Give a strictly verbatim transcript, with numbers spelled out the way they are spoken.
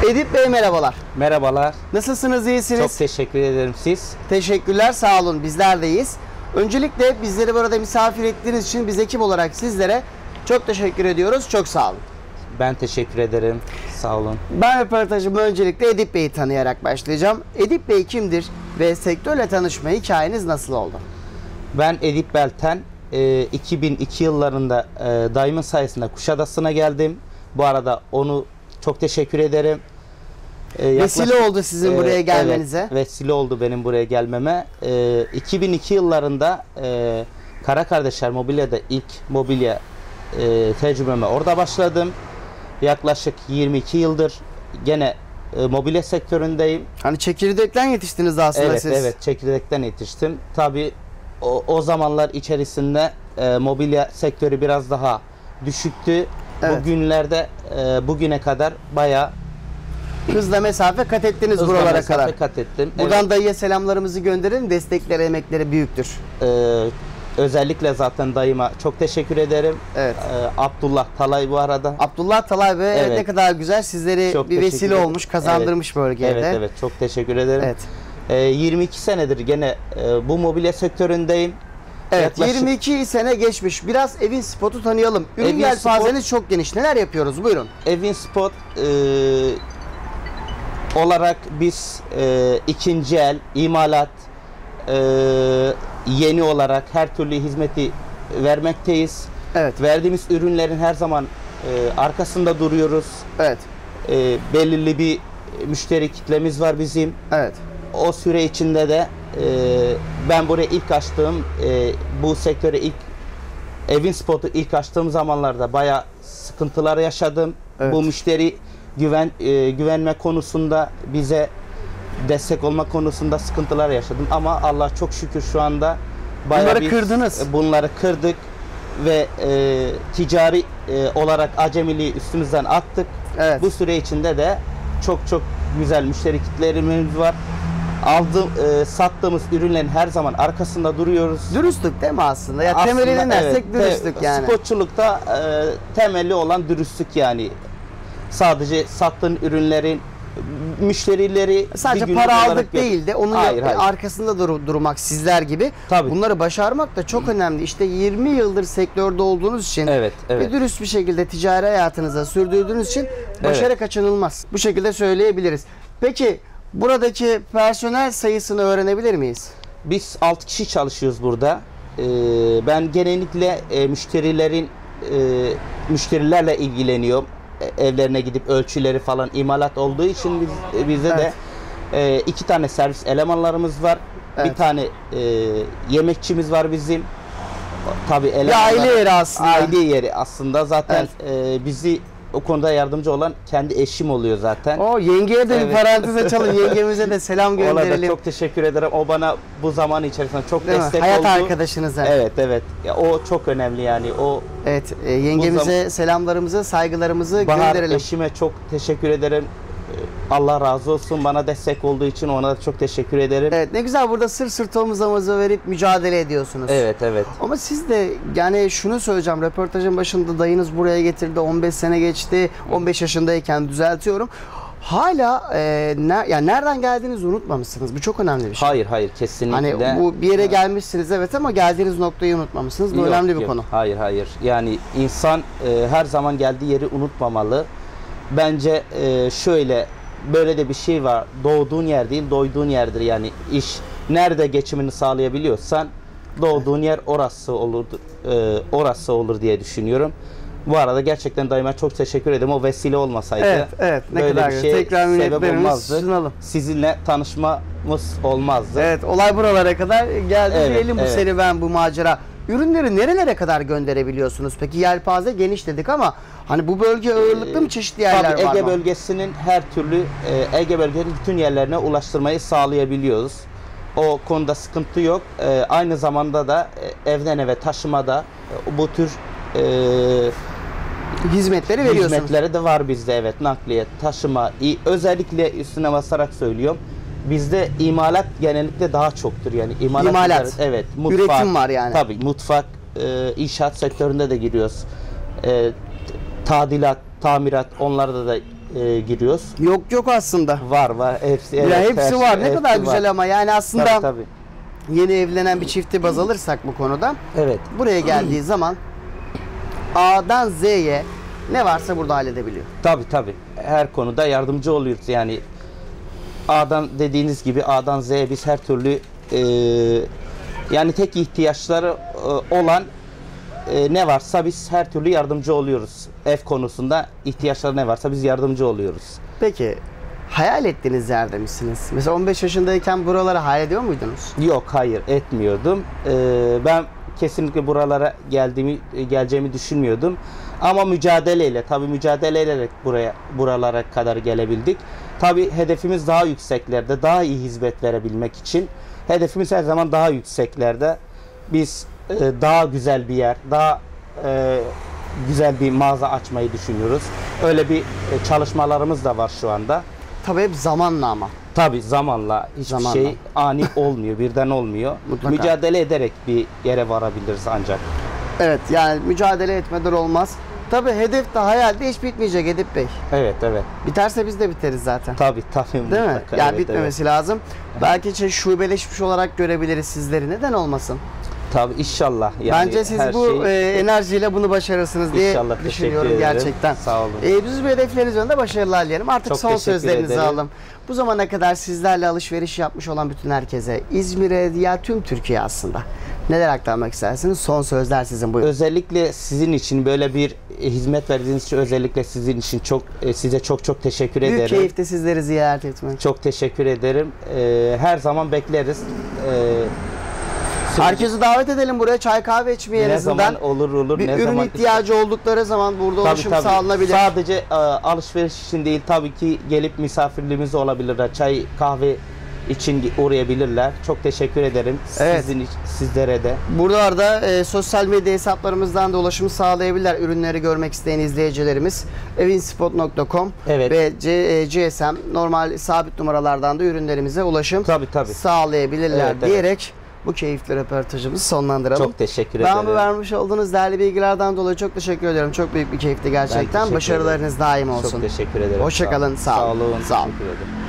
Edip Bey merhabalar. Merhabalar. Nasılsınız, iyisiniz? Çok teşekkür ederim, siz? Teşekkürler, sağ olun. Bizler de iyiyiz. Öncelikle bizleri burada misafir ettiğiniz için biz ekip olarak sizlere çok teşekkür ediyoruz. Çok sağ olun. Ben teşekkür ederim. Sağ olun. Ben röportajımı öncelikle Edip Bey'i tanıyarak başlayacağım. Edip Bey kimdir ve sektörle tanışma hikayeniz nasıl oldu? Ben Edip Belten. iki bin iki yıllarında dayımın sayesinde Kuşadası'na geldim. Bu arada onu çok teşekkür ederim. Vesile Yaklaşık, oldu sizin e, buraya gelmenize. Evet, vesile oldu benim buraya gelmeme. E, iki bin iki yıllarında e, Kara Kardeşler Mobilya'da ilk mobilya e, tecrübeme orada başladım. Yaklaşık yirmi iki yıldır gene e, mobilya sektöründeyim. Hani çekirdekten yetiştiniz aslında evet, siz. Evet, çekirdekten yetiştim. Tabii o, o zamanlar içerisinde e, mobilya sektörü biraz daha düşüktü. Evet. Bugünlerde e, bugüne kadar bayağı hızla mesafe kat ettiniz hızla buralara mesafe kadar. kat ettim. Buradan evet. dayıya selamlarımızı gönderelim. Destekleri, emekleri büyüktür. Ee, özellikle zaten dayıma çok teşekkür ederim. Evet. Ee, Abdullah Talay bu arada. Abdullah Talay Bey evet. Ne kadar güzel sizleri çok bir vesile olmuş, kazandırmış evet. bölgede. Evet evet çok teşekkür ederim. Evet. Ee, yirmi iki senedir gene e, bu mobilya sektöründeyim. Evet, Yaklaşık... yirmi iki sene geçmiş. Biraz Evin Spot'u tanıyalım. Ürün yelpazeniz Spot... çok geniş. Neler yapıyoruz? Buyurun. Evin Spot e, olarak biz e, ikinci el, imalat, e, yeni olarak her türlü hizmeti vermekteyiz. Evet. Verdiğimiz ürünlerin her zaman e, arkasında duruyoruz. Evet. E, belirli bir müşteri kitlemiz var bizim. Evet. O süre içinde de e, ben buraya ilk açtığım, e, bu sektöre ilk Evin Spot'u ilk açtığım zamanlarda bayağı sıkıntılar yaşadım. Evet. Bu müşteri güven e, güvenme konusunda bize destek olma konusunda sıkıntılar yaşadım ama Allah çok şükür şu anda bayağı bunları biz, kırdınız. Bunları kırdık ve e, ticari e, olarak acemiliği üstümüzden attık. Evet. Bu süre içinde de çok çok güzel müşteri kitlelerimiz var. Aldığım, e, sattığımız ürünlerin her zaman arkasında duruyoruz. Dürüstlük değil mi aslında? Ya aslında, temelini dersek evet, dürüstlük yani. Spotçulukta e, temelli olan dürüstlük yani. Sadece sattığın ürünlerin müşterileri sadece para aldık bir... değil de onun hayır, hayır. arkasında dur durmak sizler gibi. Tabii. Bunları başarmak da çok önemli. İşte yirmi yıldır sektörde olduğunuz için evet, evet. ve dürüst bir şekilde ticari hayatınıza sürdürdüğünüz için başarı evet. kaçınılmaz. Bu şekilde söyleyebiliriz. Peki buradaki personel sayısını öğrenebilir miyiz? Biz altı kişi çalışıyoruz burada. Ee, ben genellikle e, müşterilerin e, müşterilerle ilgileniyorum. Evlerine gidip ölçüleri falan imalat olduğu için biz, bizde evet. de e, iki tane servis elemanlarımız var. Evet. Bir tane e, yemekçimiz var bizim. Tabii elemanlar, aile yeri aslında. Aile yeri aslında zaten evet. e, bizi o konuda yardımcı olan kendi eşim oluyor zaten. O yengeye de evet. bir parantez açalım. Yengemize de selam gönderelim. Ona da çok teşekkür ederim. O bana bu zaman içerisinde çok Değil destek Hayat oldu. Hayat arkadaşınıza. Evet evet. Ya, o çok önemli yani. O Evet, e, yengemize zaman... selamlarımızı, saygılarımızı Bahar gönderelim. Eşime çok teşekkür ederim. Allah razı olsun bana destek olduğu için ona da çok teşekkür ederim. Evet, ne güzel burada sır sırt omuzumuza verip mücadele ediyorsunuz. Evet evet. Ama siz de yani şunu söyleyeceğim, röportajın başında dayınız buraya getirdi, on beş sene geçti, on beş yaşındayken düzeltiyorum. Hala e, ne, yani nereden geldiğinizi unutmamışsınız. Bu çok önemli bir şey. Hayır hayır kesinlikle. Hani bu bir yere gelmişsiniz evet ama geldiğiniz noktayı unutmamışsınız. Bu yok, önemli bir yok. konu. Hayır hayır. Yani insan e, her zaman geldiği yeri unutmamalı. Bence e, şöyle böyle de bir şey var. Doğduğun yer değil, doyduğun yerdir. Yani iş nerede geçimini sağlayabiliyorsan doğduğun yer orası olur, e, orası olur diye düşünüyorum. Bu arada gerçekten dayıma çok teşekkür ederim. O vesile olmasaydı evet, evet, ne böyle kadar bir şey tekrar sebep olmazdı. Sunalım. Sizinle tanışmamız olmazdı. Evet, olay buralara kadar geldi evet, diyelim bu evet. serüven, bu macera. Ürünleri nerelere kadar gönderebiliyorsunuz? Peki yelpaze geniş dedik ama hani bu bölge ağırlıklı mı çeşitli yerler Tabii var Ege mı? bölgesinin her türlü e, Ege bölgenin bütün yerlerine ulaştırmayı sağlayabiliyoruz. O konuda sıkıntı yok. E, aynı zamanda da e, evden eve taşımada e, bu tür e, hizmetleri veriyorsunuz. Hizmetleri de var bizde evet. Nakliye, taşıma, özellikle üstüne basarak söylüyorum. Bizde imalat genellikle daha çoktur yani imalat. İmalat. Evet, mutfak. Üretim var yani. Tabii mutfak, e, inşaat sektöründe de giriyoruz. E, tadilat, tamirat onlarda da e, giriyoruz. Yok yok aslında. Var var hepsi. Ya evet, hepsi her var. şey- Ne kadar hepsi güzel var. ama yani aslında Tabii, tabii. yeni evlenen bir çifti baz alırsak bu konuda Evet. buraya geldiği zaman A'dan Z'ye ne varsa burada halledebiliyor. Tabii tabii. Her konuda yardımcı oluyoruz. Yani A'dan dediğiniz gibi A'dan Z'ye biz her türlü e, yani tek ihtiyaçları e, olan e, ne varsa biz her türlü yardımcı oluyoruz. Ev konusunda ihtiyaçları ne varsa biz yardımcı oluyoruz. Peki hayal ettiğiniz yerde misiniz? Mesela on beş yaşındayken buraları hayal ediyor muydunuz? Yok, hayır, etmiyordum. Ee, ben kesinlikle buralara geldiğimi geleceğimi düşünmüyordum. Ama mücadeleyle, tabii mücadele ederek buraya buralara kadar gelebildik. Tabii hedefimiz daha yükseklerde, daha iyi hizmet verebilmek için hedefimiz her zaman daha yükseklerde. Biz e, daha güzel bir yer, daha e, güzel bir mağaza açmayı düşünüyoruz. Öyle bir e, çalışmalarımız da var şu anda. Tabii hep zamanla ama. Tabii zamanla hiçbir Zamanla. şey ani olmuyor, birden olmuyor. Mutlaka. Mücadele ederek bir yere varabiliriz ancak. Evet yani mücadele etmeden olmaz. Tabii hedef de hayal de hiç bitmeyecek Edip Bey. Evet, evet. Biterse biz de biteriz zaten. Tabii, tabii. Değil mutlaka. mi? Yani Evet, bitmemesi lazım. Belki şey şubeleşmiş olarak görebiliriz sizleri. Neden olmasın? evet. Tabii inşallah. Yani Bence siz her bu şey- e, enerjiyle bunu başarırsınız diye İnşallah, teşekkür düşünüyorum ederim. gerçekten. Sağ olun. E, biz bu hedefleriniz önünde başarılar dilerim. Artık Çok son teşekkür sözlerinizi ederim. alalım. Bu zamana kadar sizlerle alışveriş yapmış olan bütün herkese, İzmir'e, ya tüm Türkiye aslında neler aktarmak istersiniz? Son sözler sizin, buyurun. Özellikle sizin için böyle bir e, hizmet verdiğiniz için özellikle sizin için çok e, size çok çok teşekkür Büyük ederim. keyifte sizleri ziyaret etmek. Çok teşekkür ederim. E, her zaman bekleriz. E, Herkesi davet edelim buraya, çay kahve içmeye en ne azından. zaman olur olur. Bir ne ürün zaman ihtiyacı oldukları zaman burada Tabii, ulaşım tabii. sağlanabilir. Sadece e, alışveriş için değil, tabii ki gelip misafirliğimiz olabilirler. Çay, kahve için uğrayabilirler. Çok teşekkür ederim. Evet. Sizin iç- sizlere de. Burada e, sosyal medya hesaplarımızdan da ulaşım sağlayabilirler. Ürünleri görmek isteyen izleyicilerimiz evinspot nokta com Evet. ve C, e, G S M normal sabit numaralardan da ürünlerimize ulaşım Tabii, tabii. sağlayabilirler Evet, evet. diyerek bu keyifli röportajımızı sonlandıralım. Çok teşekkür Ben ederim. bu vermiş olduğunuz değerli bilgilerden dolayı çok teşekkür ediyorum. Çok büyük bir keyifti Ben gerçekten. teşekkür Başarılarınız ederim. daim olsun. Çok teşekkür ederim. Hoşça kalın, sağ olun. Sağ olun. Sağ olun. Teşekkür ederim.